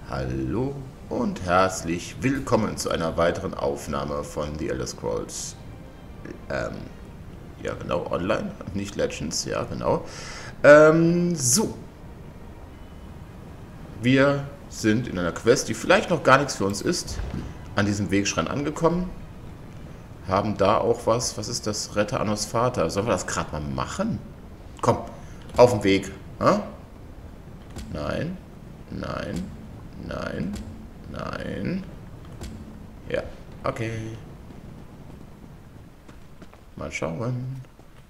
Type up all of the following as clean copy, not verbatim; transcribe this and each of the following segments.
Hallo und herzlich willkommen zu einer weiteren Aufnahme von The Elder Scrolls. Ja genau, online, nicht Legends, ja genau. So, wir sind in einer Quest, die vielleicht noch gar nichts für uns ist, an diesem Wegschrein angekommen. Haben da auch was ist das? Rette Annos Vater. Sollen wir das gerade mal machen? Komm, auf dem Weg. Ha? Nein, nein, nein, nein. Ja, okay. Mal schauen.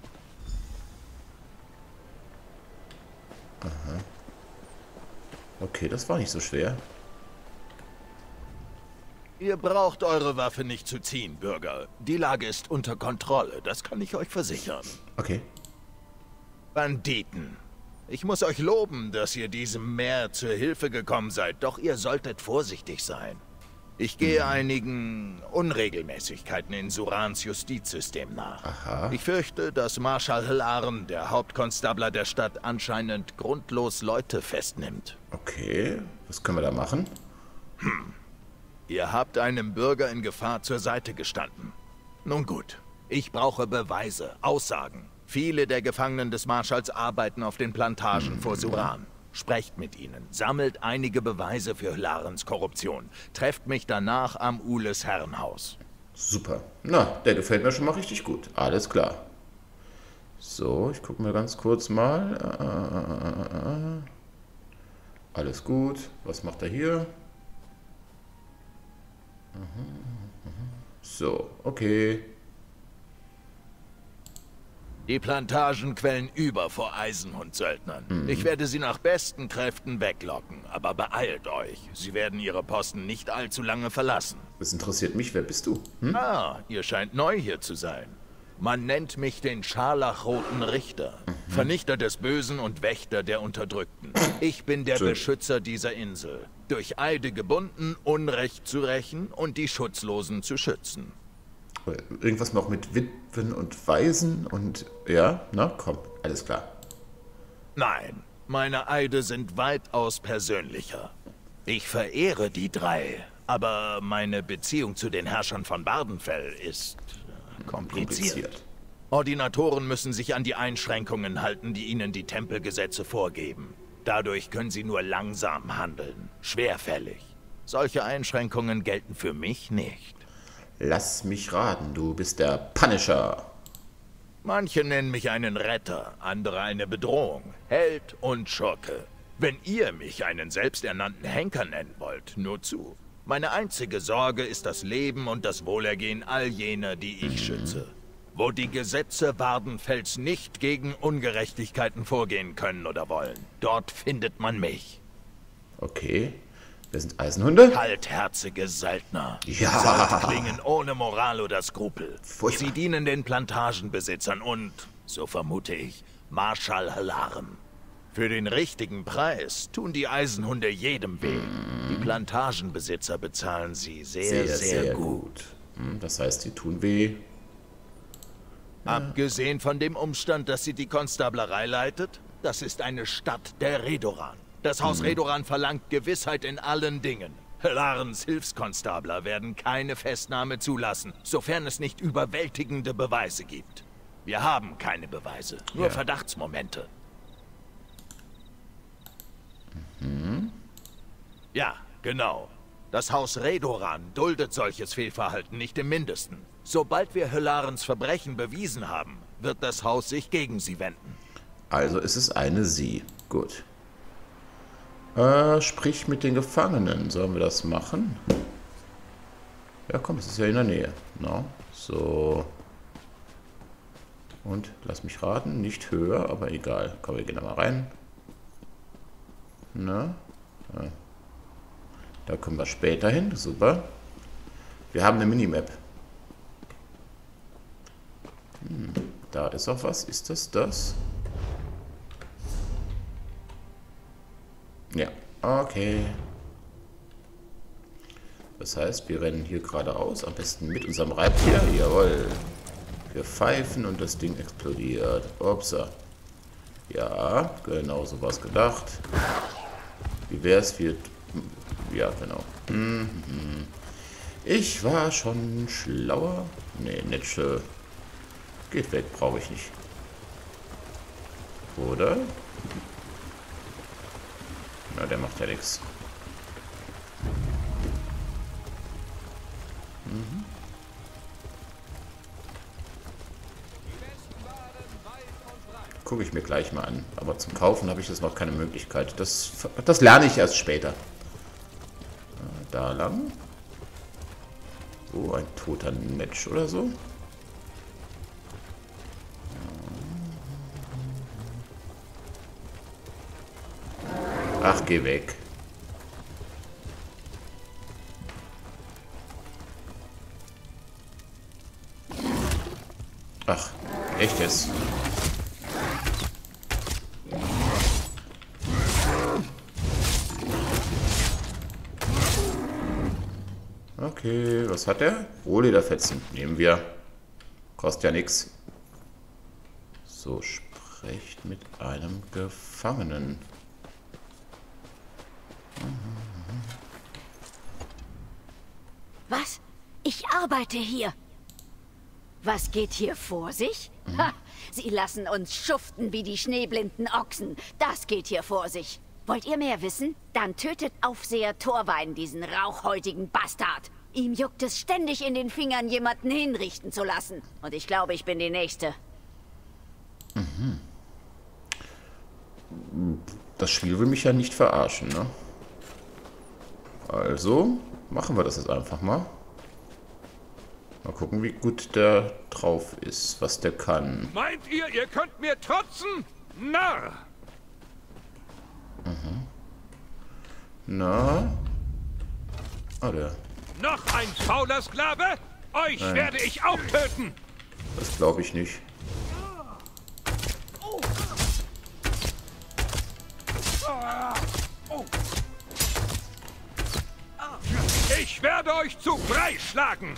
Aha. Okay, das war nicht so schwer. Ihr braucht eure Waffe nicht zu ziehen, Bürger. Die Lage ist unter Kontrolle, das kann ich euch versichern. Okay. Banditen. Ich muss euch loben, dass ihr diesem Meer zur Hilfe gekommen seid, doch ihr solltet vorsichtig sein. Ich gehe einigen Unregelmäßigkeiten in Surans Justizsystem nach. Aha. Ich fürchte, dass Marschall Helaren, der Hauptkonstabler der Stadt, anscheinend grundlos Leute festnimmt. Okay, was können wir da machen? Ihr habt einem Bürger in Gefahr zur Seite gestanden. Nun gut, ich brauche Beweise, Aussagen. Viele der Gefangenen des Marschalls arbeiten auf den Plantagen vor Suran. Sprecht mit ihnen, sammelt einige Beweise für Hilarens Korruption. Trefft mich danach am Ules Herrenhaus. Super. Na, der gefällt mir schon mal richtig gut. Alles klar. So, ich gucke mir ganz kurz mal. Alles gut. Was macht er hier? So, okay. Die Plantagen quellen über vor Eisenhundsöldnern. Ich werde sie nach besten Kräften weglocken, aber beeilt euch. Sie werden ihre Posten nicht allzu lange verlassen. Das interessiert mich. Wer bist du? Ah, ihr scheint neu hier zu sein. Man nennt mich den Scharlachroten Richter, Vernichter des Bösen und Wächter der Unterdrückten. Ich bin der Beschützer dieser Insel, durch Eide gebunden, Unrecht zu rächen und die Schutzlosen zu schützen. Irgendwas noch mit Witwen und Waisen und... Ja, na komm, alles klar. Nein, meine Eide sind weitaus persönlicher. Ich verehre die drei, aber meine Beziehung zu den Herrschern von Bardenfell ist kompliziert. Ordinatoren müssen sich an die Einschränkungen halten, die ihnen die Tempelgesetze vorgeben. Dadurch können sie nur langsam handeln, schwerfällig. Solche Einschränkungen gelten für mich nicht. Lass mich raten, du bist der Punisher. Manche nennen mich einen Retter, andere eine Bedrohung, Held und Schurke. Wenn ihr mich einen selbsternannten Henker nennen wollt, nur zu. Meine einzige Sorge ist das Leben und das Wohlergehen all jener, die ich schütze. Wo die Gesetze Wardenfells nicht gegen Ungerechtigkeiten vorgehen können oder wollen, dort findet man mich. Okay. Wer sind Eisenhunde? Kaltherzige Söldner. Ja. Sollte klingen ohne Moral oder Skrupel. Furchtbar. Sie dienen den Plantagenbesitzern und, so vermute ich, Marschall Helaren. Für den richtigen Preis tun die Eisenhunde jedem weh. Die Plantagenbesitzer bezahlen sie sehr gut. Das heißt, die tun weh. Abgesehen von dem Umstand, dass sie die Konstablerei leitet, das ist eine Stadt der Redoran. Das Haus Redoran verlangt Gewissheit in allen Dingen. Helarens Hilfskonstabler werden keine Festnahme zulassen, sofern es nicht überwältigende Beweise gibt. Wir haben keine Beweise, nur Verdachtsmomente. Ja, genau. Das Haus Redoran duldet solches Fehlverhalten nicht im Mindesten. Sobald wir Helarens Verbrechen bewiesen haben, wird das Haus sich gegen sie wenden. Also ist es eine Sie. Gut. Sprich mit den Gefangenen. Sollen wir das machen? Ja, komm, es ist ja in der Nähe. No. So. Und, lass mich raten, nicht höher, aber egal. Komm, wir gehen da mal rein. Na? Ja. Da kommen wir später hin. Super. Wir haben eine Minimap. Da ist auch was. Ist das das? Ja, okay. Das heißt, wir rennen hier geradeaus, am besten mit unserem Reittier. Jawohl. Wir pfeifen und das Ding explodiert. Upsa. Ja, genau so was gedacht. Wie wär's? Wir Ja, genau. Ich war schon schlauer. Nee, Netsche. Geht weg, brauche ich nicht. Oder? Na, der macht ja nichts. Gucke ich mir gleich mal an. Aber zum Kaufen habe ich jetzt noch keine Möglichkeit. Das lerne ich erst später. Da lang. Oh, ein toter Netsch oder so. Ach, geh weg. Ach, echt jetzt? Okay, was hat der? Rohlederfetzen. Nehmen wir. Kostet ja nichts. So, sprecht mit einem Gefangenen. Was? Ich arbeite hier. Was geht hier vor sich? Ha, Sie lassen uns schuften wie die schneeblinden Ochsen. Das geht hier vor sich. Wollt ihr mehr wissen? Dann tötet Aufseher Torwein diesen rauchhäutigen Bastard. Ihm juckt es ständig in den Fingern, jemanden hinrichten zu lassen. Und ich glaube, ich bin die Nächste. Das Spiel will mich ja nicht verarschen, ne? Also, machen wir das jetzt einfach mal. Mal gucken, wie gut der drauf ist, was der kann. Meint ihr, ihr könnt mir trotzen? Narr! Na? Ah, der. Noch ein fauler Sklave? Euch werde ich auch töten! Das glaube ich nicht. Ich werde euch zu Brei schlagen!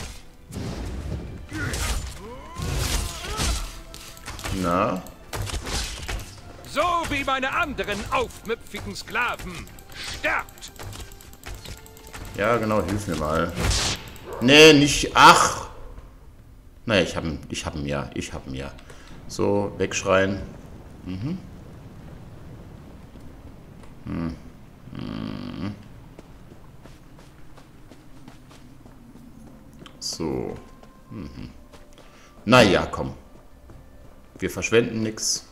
Na? So wie meine anderen aufmüpfigen Sklaven. Sterbt! Ja, genau, hilf mir mal. Nee, nicht. Ach! Naja, ich hab ihn ja. Ich hab ihn ja. So, wegschreien. So. Naja, komm. Wir verschwenden nichts.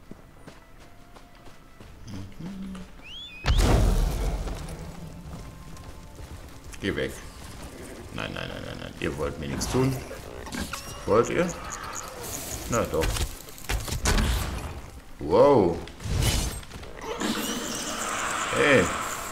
Geh weg. Nein, nein, nein, nein, nein. Ihr wollt mir nichts tun. Wollt ihr? Na doch. Wow. Hey.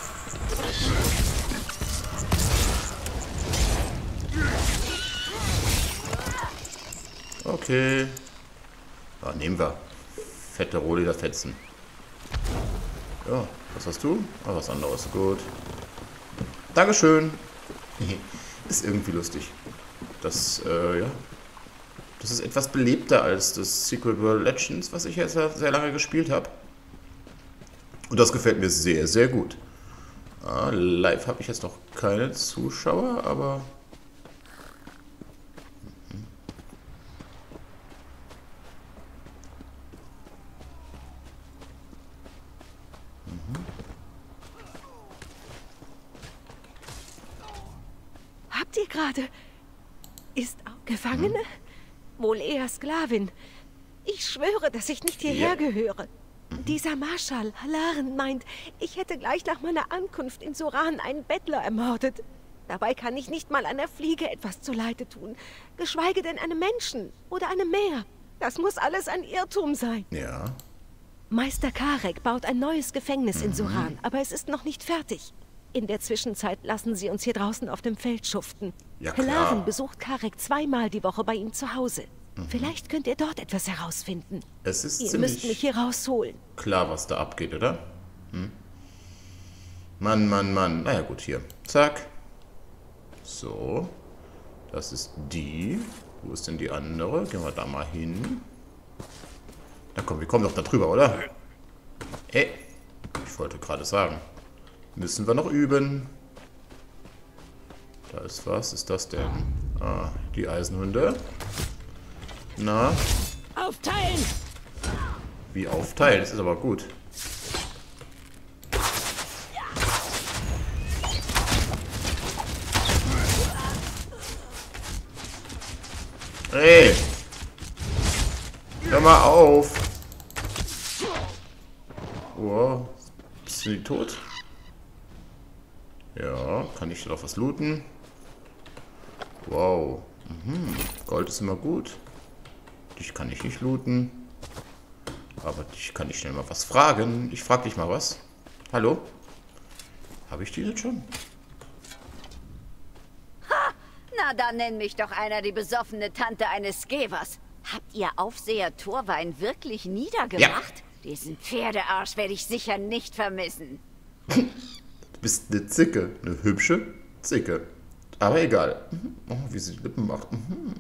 Okay. Ja, nehmen wir. Fette Rohlederfetzen. Ja, was hast du? Ah, was anderes. Gut. Dankeschön. Ist irgendwie lustig. Das, ja. Das ist etwas belebter als das Secret World Legends, was ich jetzt sehr lange gespielt habe. Und das gefällt mir sehr, sehr gut. Live habe ich jetzt noch keine Zuschauer, aber... Habt ihr gerade... Ist auch Gefangene? Wohl eher Sklavin. Ich schwöre, dass ich nicht hierher gehöre. Dieser Marschall, Halaren, meint, ich hätte gleich nach meiner Ankunft in Soran einen Bettler ermordet. Dabei kann ich nicht mal einer Fliege etwas zuleide tun. Geschweige denn einem Menschen oder einem Meer. Das muss alles ein Irrtum sein. Ja. Meister Karek baut ein neues Gefängnis in Soran, aber es ist noch nicht fertig. In der Zwischenzeit lassen sie uns hier draußen auf dem Feld schuften. Ja, klar. Halaren besucht Karek zweimal die Woche bei ihm zu Hause. Vielleicht könnt ihr dort etwas herausfinden. Es ist Ihr müsst mich ziemlich hier rausholen. klar, was da abgeht, oder? Mann, Mann, Mann. Naja, gut, hier. Zack. So. Das ist die. Wo ist denn die andere? Gehen wir da mal hin. Na komm, wir kommen doch da drüber, oder? Ich wollte gerade sagen. Müssen wir noch üben. Da ist was. Ist das denn? Ah, die Eisenhunde. Na? Aufteilen! Wie aufteilen? Das ist aber gut. Hey! Hör mal auf! Wow. Bist du nicht tot? Ja, kann ich doch was looten? Wow. Gold ist immer gut. Dich kann ich nicht looten. Aber dich kann ich schnell mal was fragen. Ich frag dich mal was. Hallo? Habe ich die jetzt schon? Ha! Na, dann nenn mich doch einer die besoffene Tante eines Skevers. Habt ihr Aufseher Torwein wirklich niedergemacht? Ja. Diesen Pferdearsch werde ich sicher nicht vermissen. Du bist eine Zicke. Eine hübsche Zicke. Aber egal. Oh, wie sie die Lippen macht.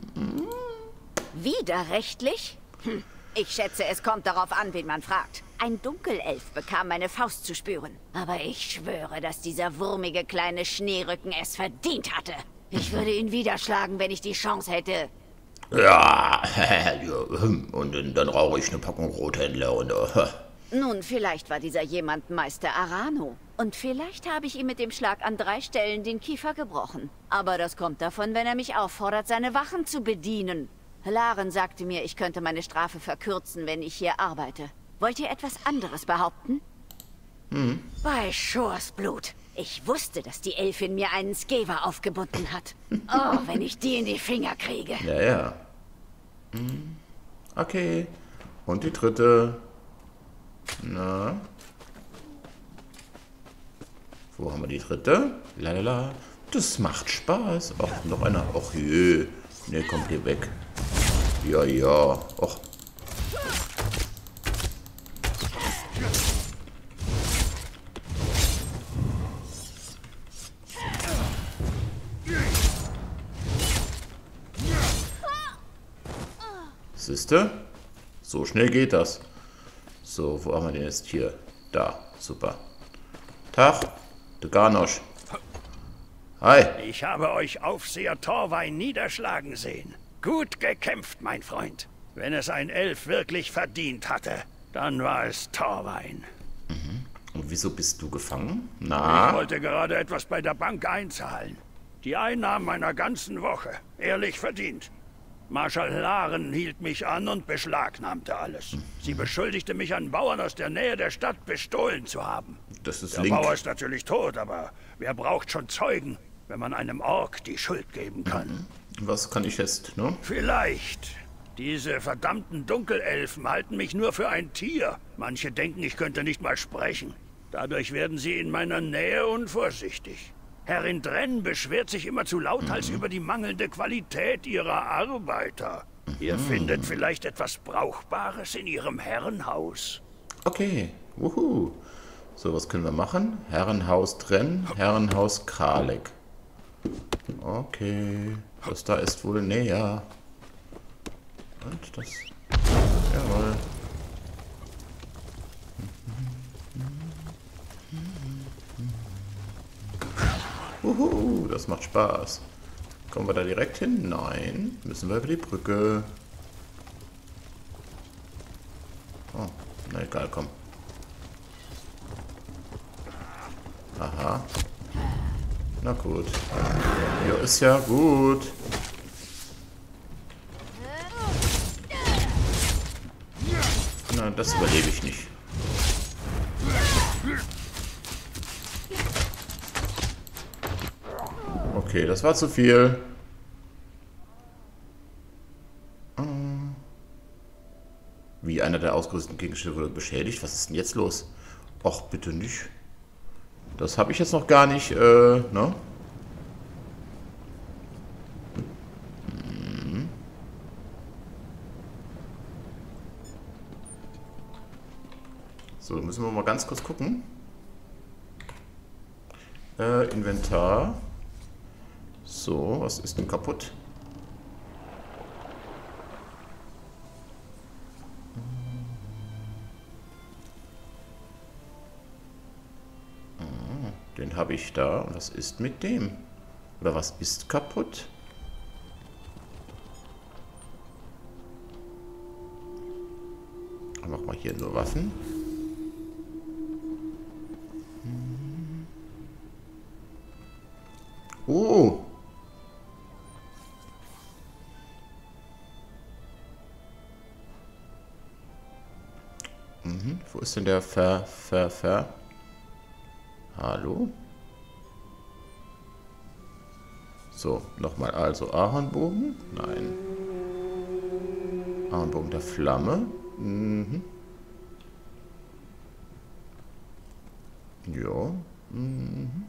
Widerrechtlich? Ich schätze, es kommt darauf an, wen man fragt. Ein Dunkelelf bekam meine Faust zu spüren. Aber ich schwöre, dass dieser wurmige kleine Schneerücken es verdient hatte. Ich würde ihn wieder schlagen, wenn ich die Chance hätte. Ja, und dann rauche ich eine Packung Rothändler und... Nun, vielleicht war dieser jemand Meister Arano. Und vielleicht habe ich ihm mit dem Schlag an 3 Stellen den Kiefer gebrochen. Aber das kommt davon, wenn er mich auffordert, seine Wachen zu bedienen. Laren sagte mir, ich könnte meine Strafe verkürzen, wenn ich hier arbeite. Wollt ihr etwas anderes behaupten? Bei Schorsblut. Ich wusste, dass die Elfin mir einen Skever aufgebunden hat. Oh, wenn ich die in die Finger kriege. Ja, ja. Okay. Und die dritte. Na. Wo haben wir die dritte? Lalala. Das macht Spaß. Ach, noch einer. Ach je. Ne, kommt hier weg. Ja, ja. Och. Siehste? So schnell geht das. So, wo haben wir den jetzt hier? Da, super. Tag, de Garnosch. Hi. Ich habe euch Aufseher Torwein niederschlagen sehen. Gut gekämpft, mein Freund. Wenn es ein Elf wirklich verdient hatte, dann war es Torwein. Und wieso bist du gefangen? Ich Na? wollte gerade etwas bei der Bank einzahlen. Die Einnahmen meiner ganzen Woche. Ehrlich verdient. Marschall Laren hielt mich an und beschlagnahmte alles. Sie beschuldigte mich, einen Bauern aus der Nähe der Stadt bestohlen zu haben. Das ist Der Link. Bauer ist natürlich tot, aber wer braucht schon Zeugen, wenn man einem Ork die Schuld geben kann? Was kann ich jetzt, ne? Vielleicht. Diese verdammten Dunkelelfen halten mich nur für ein Tier. Manche denken, ich könnte nicht mal sprechen. Dadurch werden sie in meiner Nähe unvorsichtig. Herrin Drenn beschwert sich immer zu lauthals über die mangelnde Qualität ihrer Arbeiter. Ihr findet vielleicht etwas Brauchbares in ihrem Herrenhaus. Okay. Wuhu. So, was können wir machen? Herrenhaus Drenn, Herrenhaus Kralek. Okay. Das da ist wohl näher. Und das... Jawohl. Uhu, das macht Spaß. Kommen wir da direkt hin? Nein. Müssen wir über die Brücke. Oh, na egal, komm. Aha. Na gut. Ja, ist ja gut. Na, das überlebe ich nicht. Okay, das war zu viel. Wie einer der ausgerüsteten Gegenstände wurde beschädigt? Was ist denn jetzt los? Och, bitte nicht. Das habe ich jetzt noch gar nicht, ne? So, müssen wir mal ganz kurz gucken. Inventar. So, was ist denn kaputt? Den habe ich da. Und was ist mit dem? Oder was ist kaputt? Mach mal hier nur Waffen. Oh! Wo ist denn der Hallo? So, nochmal also Ahornbogen? Nein. Ahornbogen der Flamme? Mhm. Ja. Mhm.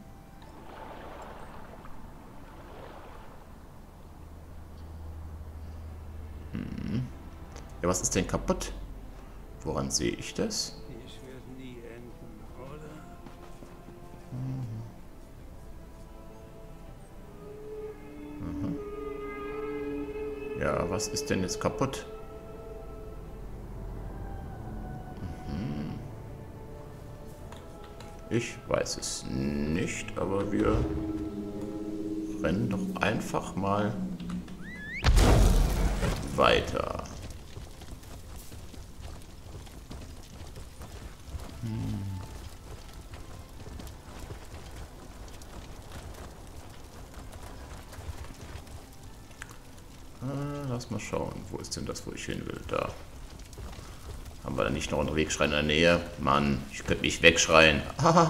Ja, was ist denn kaputt? Woran sehe ich das? Dies wird nie enden, oder? Ja, was ist denn jetzt kaputt? Ich weiß es nicht, aber wir rennen doch einfach mal weiter. Lass mal schauen. Wo ist denn das, wo ich hin will? Da. Haben wir da nicht noch einen Wegschrein in der Nähe? Mann, ich könnte mich wegschreien. Haha.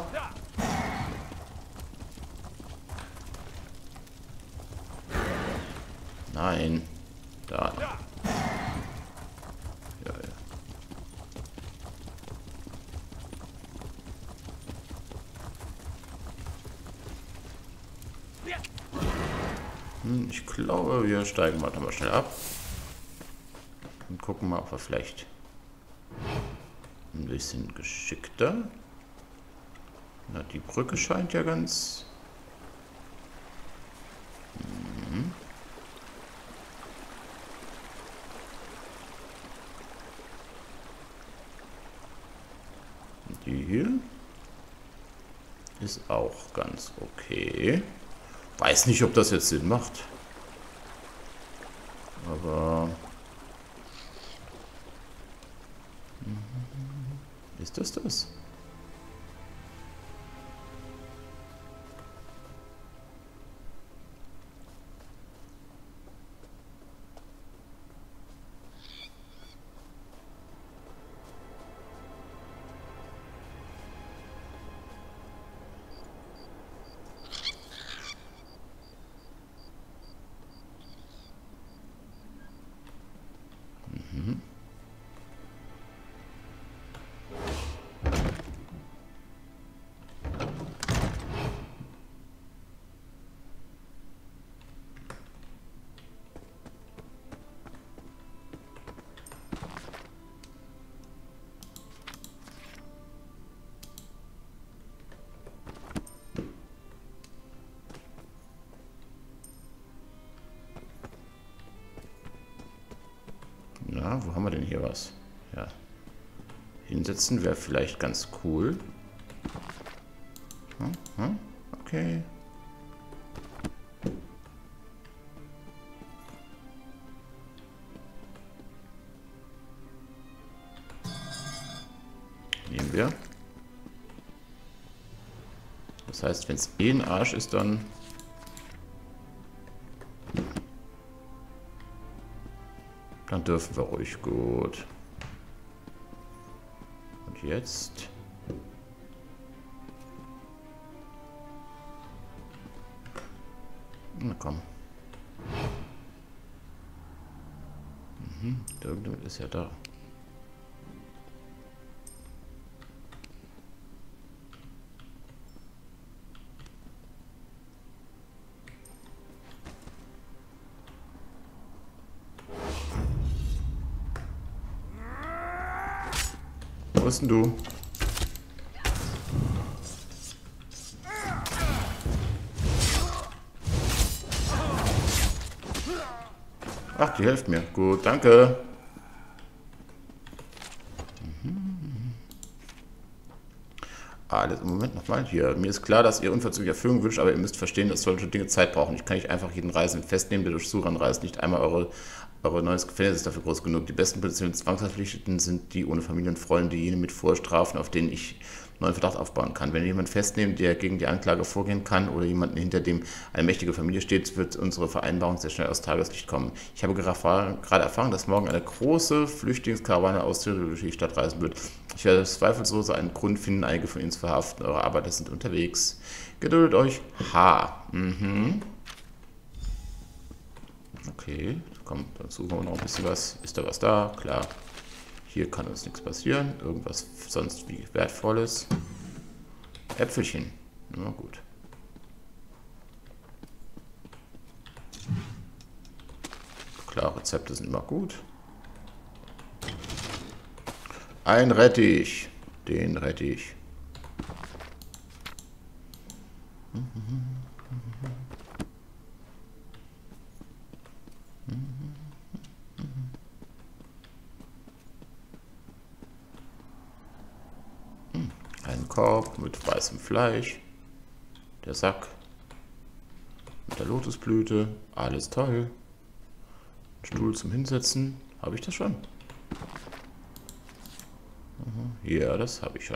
Nein. Da. Ja, ja. Ich glaube, wir steigen mal nochmal schnell ab. Und gucken mal, ob wir vielleicht ein bisschen geschickter. Na, die Brücke scheint ja ganz... Die hier ist auch ganz okay. Weiß nicht, ob das jetzt Sinn macht. Aber... Ist das das? Na, wo haben wir denn hier was? Ja. Hinsetzen wäre vielleicht ganz cool. Okay. Nehmen wir. Das heißt, wenn es eh ein Arsch ist, dann... Dann dürfen wir ruhig. Gut. Und jetzt... Na komm. Irgendjemand ist ja da. Wo bist denn du? Ach, die hilft mir. Gut, danke. alles im Moment nochmal hier. Mir ist klar, dass ihr unverzügliche Erfüllung wünscht, aber ihr müsst verstehen, dass solche Dinge Zeit brauchen. Ich kann nicht einfach jeden Reisenden festnehmen, der durch Suran reist. Nicht einmal eure neues Gefängnis ist dafür groß genug. Die besten potenziellen Zwangsverpflichteten sind die ohne Familie und Freunde, jene mit Vorstrafen, auf denen ich neuen Verdacht aufbauen kann. Wenn ihr jemanden festnehmt, der gegen die Anklage vorgehen kann oder jemanden, hinter dem eine mächtige Familie steht, wird unsere Vereinbarung sehr schnell aus Tageslicht kommen. Ich habe gerade erfahren, dass morgen eine große Flüchtlingskarawane aus Syrien durch die Stadt reisen wird. Ich werde zweifellos einen Grund finden, einige von ihnen zu verhaften. Eure Arbeiter sind unterwegs. Geduldet euch. Ha. Okay, komm, dann suchen wir noch ein bisschen was. Ist da was da? Klar. Hier kann uns nichts passieren. Irgendwas sonst wie Wertvolles. Äpfelchen. Na gut. Klar, Rezepte sind immer gut. Ein Rettich. Den Rettich. Ein Korb mit weißem Fleisch. Der Sack. Mit der Lotusblüte. Alles toll. Ein Stuhl zum Hinsetzen. Habe ich das schon? Ja, das habe ich schon.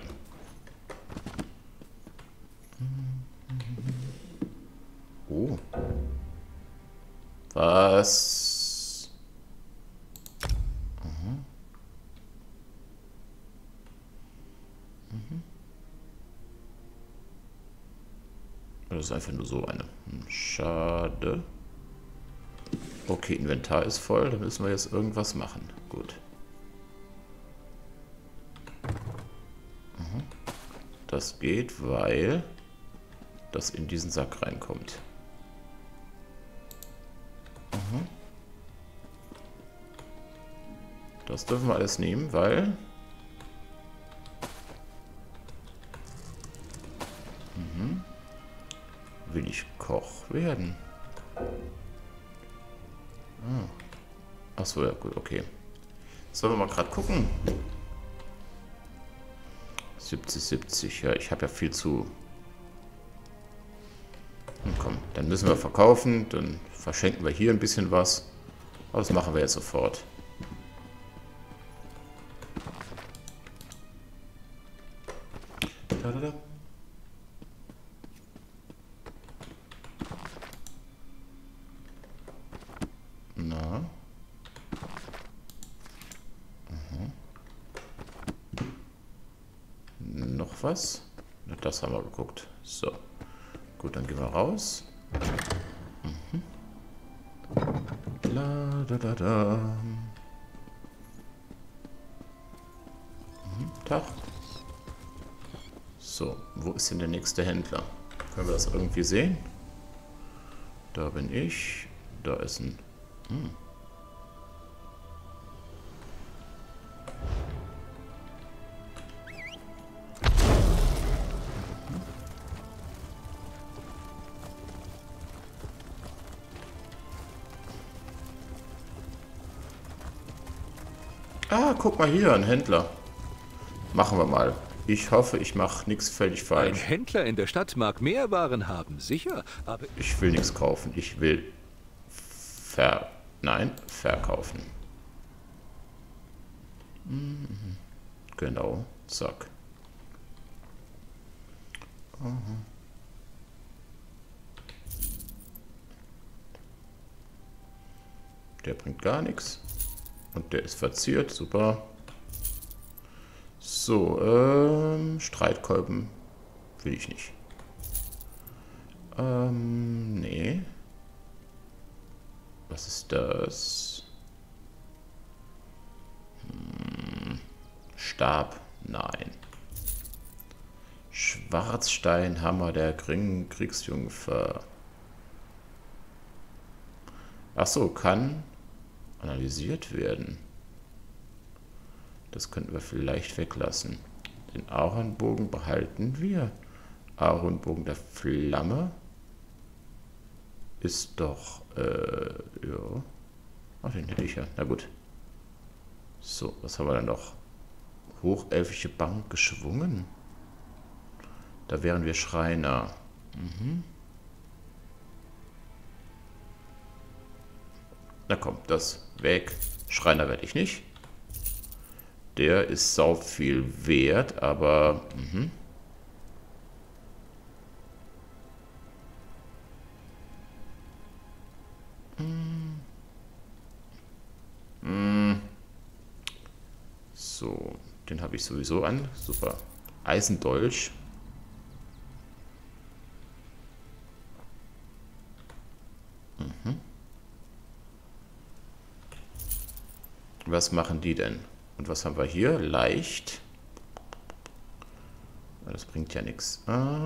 Oh. Was? Das ist einfach nur so eine. Schade. Okay, Inventar ist voll. Da müssen wir jetzt irgendwas machen. Gut. Das geht, weil das in diesen Sack reinkommt. Das dürfen wir alles nehmen, weil... Will ich Koch werden? Achso, ja gut, okay. Sollen wir mal gerade gucken? 70, ja, ich habe ja viel zu... Komm, dann müssen wir verkaufen, dann verschenken wir hier ein bisschen was. Aber das machen wir jetzt sofort. Da. Na. Noch was? Na, das haben wir geguckt. So. Gut, dann gehen wir raus. Da. Tag. So, wo ist denn der nächste Händler? Können wir das irgendwie sehen? Da bin ich. Da ist ein... Ah, guck mal hier, ein Händler. Machen wir mal. Ich hoffe, ich mache nichts völlig falsch. Ein Händler in der Stadt mag mehr Waren haben, sicher, aber... Ich will nichts kaufen. Ich will verkaufen. Genau, zack. Der bringt gar nichts. Und der ist verziert, super. So, Streitkolben will ich nicht. Nee. Was ist das? Stab? Nein. Schwarzsteinhammer der Kriegsjungfer. Ach so, kann analysiert werden. Das könnten wir vielleicht weglassen. Den Ahornbogen behalten wir. Ahornbogen der Flamme ist doch, ja. Ach, den hätte ich ja. Na gut. So, was haben wir dann noch? Hochelfische Bank geschwungen. Da wären wir Schreiner. Na komm, das weg. Schreiner werde ich nicht. Der ist sau viel wert, aber... So, den habe ich sowieso an. Super. Eisendolch. Was machen die denn? Und was haben wir hier? Leicht. Das bringt ja nichts.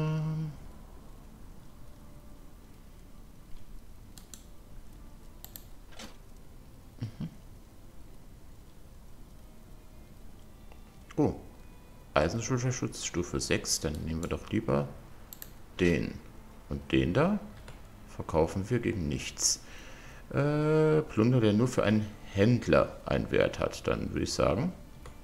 Oh. Eisenschulterschutz Stufe 6. Dann nehmen wir doch lieber den. Und den da verkaufen wir gegen nichts. Plunder, der nur für einen Händler einen Wert hat. Dann würde ich sagen...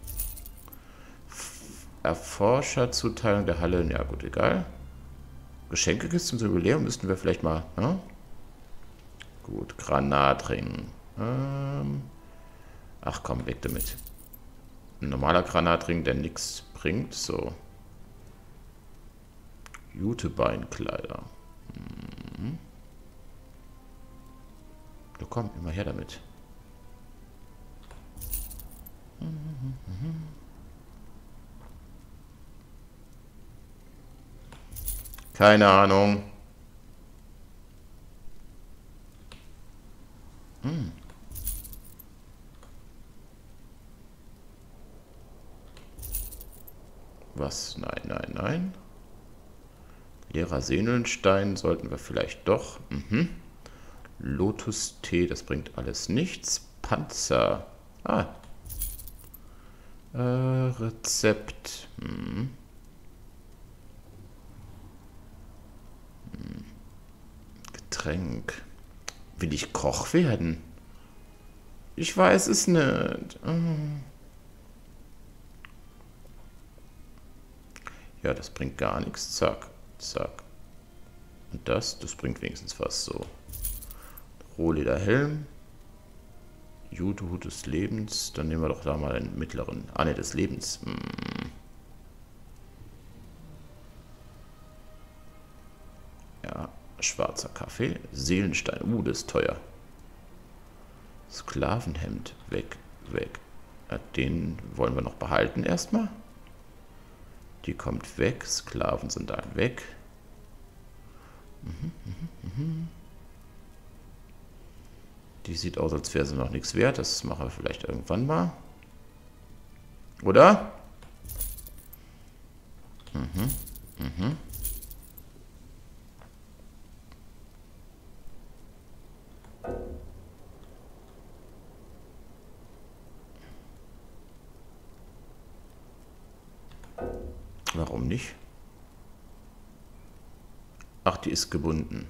Erforscherzuteilung der Halle. Ja gut, egal. Geschenkekiste zum Jubiläum müssten wir vielleicht mal... Ne? Gut, Granatring. Ach komm, weg damit. Ein normaler Granatring, der nichts bringt. So. Jutebeinkleider. Du komm, immer her damit. Keine Ahnung. Was? Nein, nein, nein. Leerer Sehnenstein sollten wir vielleicht doch. Lotus-Tee, das bringt alles nichts. Panzer. Rezept. Getränk. Will ich Koch werden? Ich weiß es nicht. Ja, das bringt gar nichts. Zack, zack. Und das bringt wenigstens was. So. Rohlederhelm. Jute-Hut des Lebens. Dann nehmen wir doch da mal den mittleren. Ne, des Lebens. Ja, schwarzer Kaffee. Seelenstein. Das ist teuer. Sklavenhemd. Weg, weg. Ja, den wollen wir noch behalten erstmal. Die kommt weg. Sklaven sind dann weg. Die sieht aus, als wäre sie noch nichts wert. Das machen wir vielleicht irgendwann mal. Oder? Warum nicht? Ach, die ist gebunden.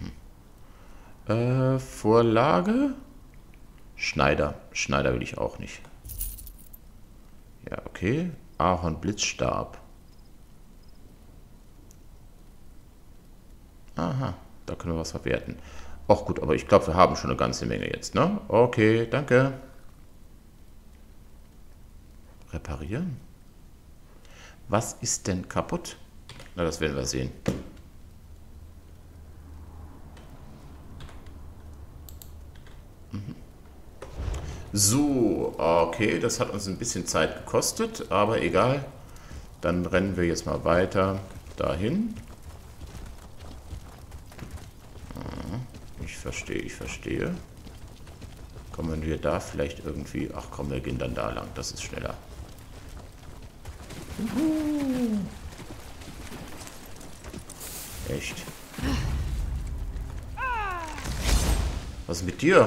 Vorlage? Schneider. Schneider will ich auch nicht. Ja, okay. Ahorn Blitzstab. Aha, da können wir was verwerten. Ach gut, aber ich glaube, wir haben schon eine ganze Menge jetzt, ne? Okay, danke. Reparieren? Was ist denn kaputt? Na, das werden wir sehen. So, okay, das hat uns ein bisschen Zeit gekostet, aber egal. Dann rennen wir jetzt mal weiter dahin. Ich verstehe, ich verstehe. Kommen wir da vielleicht irgendwie... Ach komm, wir gehen dann da lang, das ist schneller. Echt? Was ist mit dir?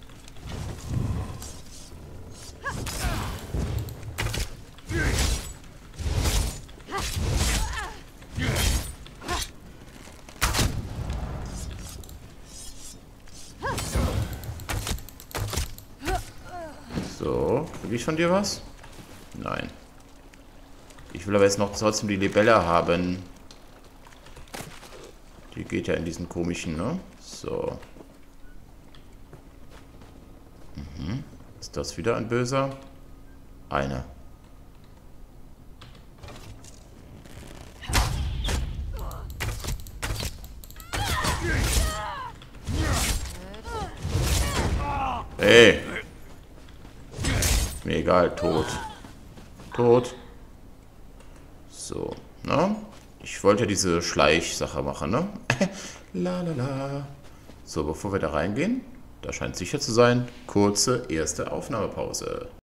So, kriege ich von dir was? Nein. Ich will aber jetzt noch trotzdem die Libelle haben. Die geht ja in diesen komischen, ne? So. Ist das wieder ein Böser? Einer. Ey. Mir egal, tot. Tot. So, ne? Ich wollte ja diese Schleichsache machen, ne? La la la. So, bevor wir da reingehen, da scheint es sicher zu sein, kurze erste Aufnahmepause.